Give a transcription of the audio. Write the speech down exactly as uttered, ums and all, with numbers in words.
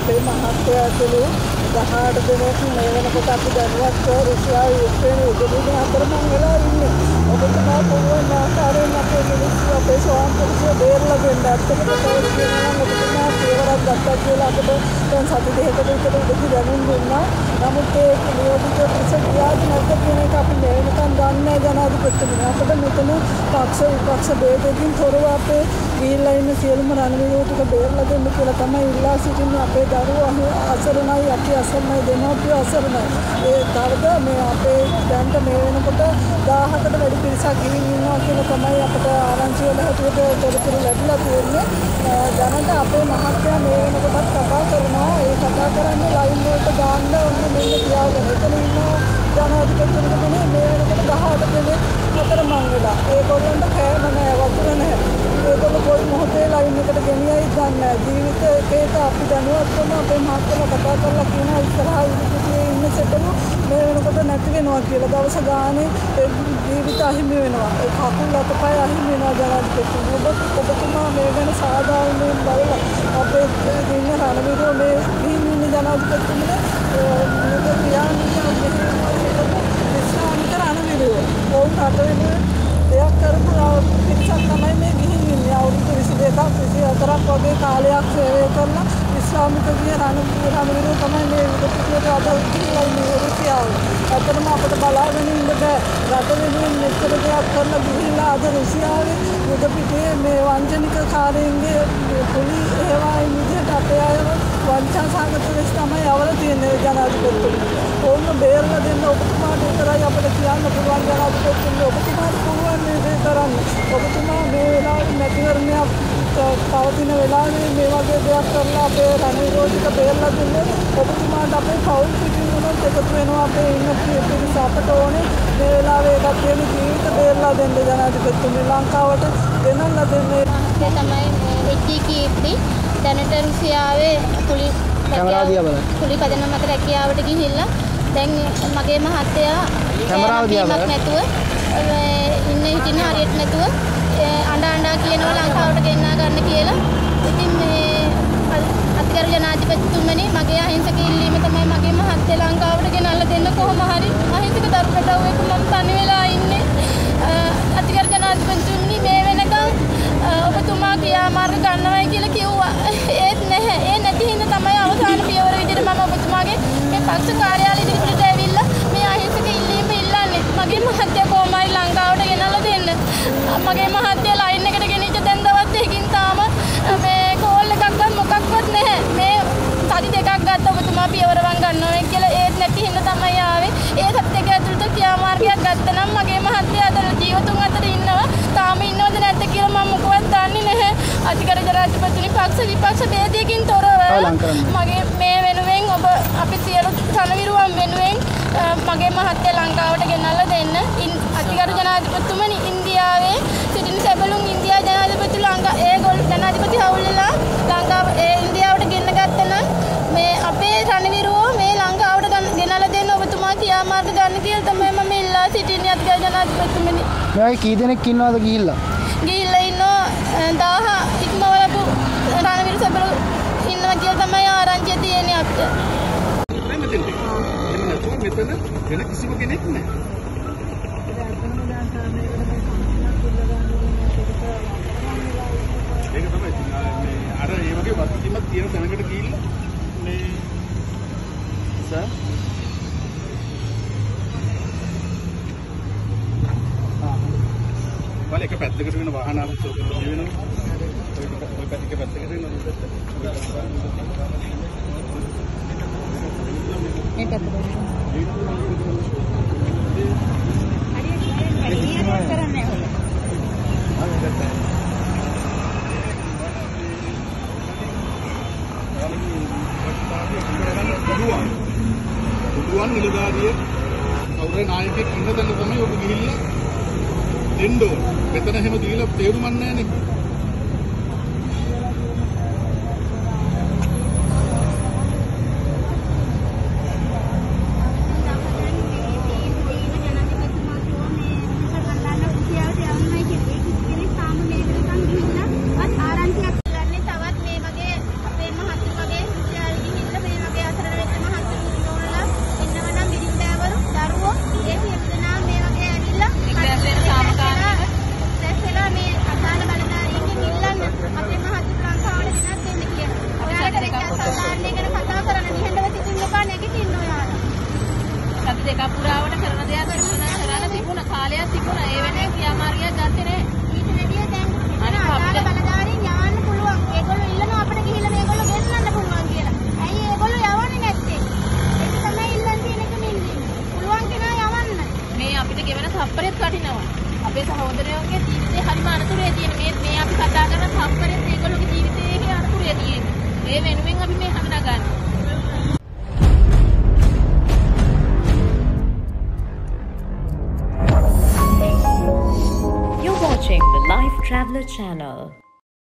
අපේ මහත්ය ඇතුළු දහඅට දෙනෙක් මේ වෙනකොට අපි දැනුවත් කර රුසියාව යුක්‍රේන යුද්ධයෙන් අතරමං වෙලා ඉන්නේ. ඔබතුමා පුළුවන් ආකාරයෙන් අපේ මිනිස්සු අපේ ස්වාමීන් බේරලා දෙන්න. ඇත්තටම කියනවා නම් ඔබතුමා පියවරක් ගත්තා කියලා අපිට දැන් සති දෙකකට විතර උදේ දැනුම් දුන්නා. නමුත් ඒ නියෝජිත පිරිස ගියාද නැද්ද කියන එක අපි මේ වෙනකන් දන්නේ ජනාධිපතිතුමනි. අපිට මෙතන පක්ෂ විපක්ෂ ભેදකින් තොරව අපේ ගිහිල්ලා ඉන්න සියලුම රණවිරෝ ටික බේරලා දෙන්න කියලා තමයි ඉල්ලා සිටින්නේ. අපේ දරුවෝ අසරණයි, අපි අසරණයි, දෙමව්පියෝ අසරණයි. ඒ තරද මේ අපේ දැන්ට මේ වෙනකොට දහහකට වැඩි පිරිසක් ගිහින් ඉන්නවා කියලා තමයි අපිට ආරංචි වල හැටියට තොරතුරු ලැබිලා තියෙන්නේ. දැනට අපේ මහත්තයා මේ වෙනකොටත් කතා කරනවා. ඒ කතා කරන්නේ ලයින් වලට දාන්න ඕනේ මෙන්න තියාගෙන. එතන ඉන්නවා ජනාධිපතිතුමනි මේ වෙනකොට දහඅට දෙනෙක් අතරමං වෙලා. ඒගොල්ලන්ට කෑම නැහැ, වතුර නැහැ. ඒගොල්ලෝ කොයි මොහොතේ ලයින් එකට ගෙනියයි දන්නේ නැහැ. ජීවිතේට අපි දැනුවත් කරන අපේ මහත්තයලා කතා කරලා කියන ඉස්සරහා ඉදිරියේ ඉන්න සෙටළු මේ වෙනකොට නැති වෙනවා කියලා. දවස ගානේ ජීවිත අහිමි වෙනවා. ඒ කකුල් අතපය අහිමි වෙනවා ජනාධිපතිතුමනි. ඔබ ඔබතුමා මේ ගැන සාධාරණයෙන් බලලා අපේ දින්න රණවිරෝ මේ ගිහින් ඉන්න ජනාධිපතිතුමනි මේක කියන්නේ ඉස්ලාමික රණවිරෝ. ඔවුන් රට වෙනුවෙන් දෙයක් කරපු පිරිසක් තමයි මේ ගිහින් ඉන්නේ. අවුරුදු විසි දෙකක් විසි හතරක් වගේ කාලයක් සේවය කරලා ඉස්ලාමික ගිය රණවිරෝ තමයි මේ විදිහට අද කියලා ඉන්නේ රුසියාව. අතරම අපිට බලාගෙන ඉන්න බෑ. රට වෙනුවෙන් මෙච්චර දෙයක් කරලා ගිහිල්ලා අද රුසියාවේ යුද පිටේ මේ වංචනික කාර්යයන්ගේ පොලි ඒවායින් විදිහට අපේ අයව වංචා සාගත වෙස් තමයි අවල තියෙන්නේ ජනාධිපතිතුමනි. ඕන්න බේරලා දෙන්න ඔබතුමාට විතරයි අපිට කියන්න පුළුවන් ජනාධිපතිතුමනි. ඔබතුමාට පුළුවන් මේ දේ කරන්න. ඔබතුමා මේ වෙලාවේ මැතිවරණයක් පවතින වෙලාවේ මේ වගේ දෙයක් කරලා අපේ රණවිරෝ ටික බේරලා දෙන්න. ඔබතුමාට අපේ පෞල් පිටින් උනොත් එකතු වෙනවා අපේ ඉන්න පිරිස අපට ඕනේ මේ වෙලාවේ එකක් වෙන ජීවිත බේරලා දෙන්න ජනාධිපතිතුමනි. ලංකාවට දෙන්නලා දෙන්නේ ඒ තමයි එච් කීර්ති දැනට රුසියාවේ කුලි කුලි පදනම මත රැකියාවට ගිහිල්ලා දැන් මගේ මහත්තයා කැමරාව දිහා නැතුව ඉන්න හිටින්න හරියට නැතුව අඬ අඬා කියනවා ලංකාවට ගෙන්නා ගන්න කියලා. ඉතින් මේ අතිගරු ජනාධිපතිතුමනි මගේ අහිංසක ඉල්ලීම තමයි මගේ මහත්තයා ලංකාවට ගෙනල්ලා දෙන්න කොහොම හරි අහිංසක දරුවෙක් මම තනි වෙලා ඉන්නේ. අතිගරු ජනාධිපතිතුමනි මේ වෙනකන් ඔබතුමා ක්‍රියාමාර්ග ගන්නවයි කියලා කිව්වා. ඒත් නැහැ. ඒ නැති හින්දා තමයි අවසාන පියවර විදිහට මම ඔබතුමාගේ මේ පක්ෂ කාර්යාලය ඉදිරියට ඇවිල්ලා මේ අහිංසක ඉල්ලීම ඉල්ලන්නේ. මගේ මහත්තයා කොහොමයි ලංකාවට ගෙනල්ලා දෙන්න. මගේ මහත්තයා ලයින් එකට ගෙනිච්ච දැන් දවස් දෙකකින් තාම මේ කෝල් එකක්වත් මොකක්වත් නැහැ. මේ සති දෙකක් ගත්ත ඔබතුමා පියවරවන් ගන්නවා කියලා ඒත් නැති හින්දා තමයි ආවේ. ඒ සති දෙක ඇතුළත ක්‍රියාමාර්ගයක් ගත්තා නම් මගේ මහත්තයා අතර ජීවතුන් අතර ඉන්නවා. තාම ඉන්නවද නැද්ද කියලා මම මොකවත් දන්නේ නැහැ. අධිකර ජනාධිපතිතුමනි පක්ෂ විපක්ෂ ભેදයකින් තොරව මගේ මේ වෙනුවෙන් ඔබ අපි සියලු රණවිරුවන් වෙනුවෙන් මගේ මහත්තයා ලංකාවට ගෙනල්ලා දෙන්න. අධිකර ජනාධිපතිතුමනි ඉන්දියාවේ සිටින සැබළුන් ඉන්දියා ජනාධිපති ලංකා ඒගොල්ලෝ ජනාධිපති හවුල්ලා ලංකාව ඒ ඉන්දියාවට ගෙන්න ගත්තා නම් මේ අපේ රණවිරුවෝ මේ ලංකාවට ගෙනල්ලා දෙන්න ඔබතුමා ක්‍රියාමාර්ග ගන්න කියලා තමයි මම ඉල්ලා සිටින්නේ අධිකර ජනාධිපතිතුමනි. මේ කී දෙනෙක් ඉන්නවද ගිහිල්ලා? ගිහිල්ලා ඉන්නවා දහහ ඉක්මවලපු රණවිරු සැබළු ඉන්නවා කියලා තමයි ආරංචිය තියෙන්නේ අපිට. මෙතන වෙන කිසිම කෙනෙක් නැහැ. ඒක තමයි මේ අර ඒ වගේ වස්තුවක් තියෙන තැනකට ගිහිල්ලා මේ සර් ආ වල එක පැත්තකට වෙන වාහන ආවොත් මේ වෙනවා. ඔය පැත්තක පැත්තකට වෙනවා. මේ පැත්තට බුදුන් නිලධාරිය කවුරුහරි නායකයෙක් ඉන්න තැන තමයි ඔබ ගිහිල්ලා දෙන්න ඕන. මෙතන හැම දීලා තේරුමක් නැහැ නේ. තවත් මේ වගේ අපේ මහත්තුමගේ ගෙවන තප්පරෙත් වටිනවා. අපේ සහෝදරයෝගේ ජීවිතේ හරිම අනතුරේ තියෙන මේ මේ අපි කතා කරන තප්පරෙත් ඒගොල්ලෝගේ ජීවිතයේ අනතුරේ තියෙන්නේ. ඒ වෙනුවෙන් අපි මේ හඳුනාගන්න. You're watching the Life Traveller channel.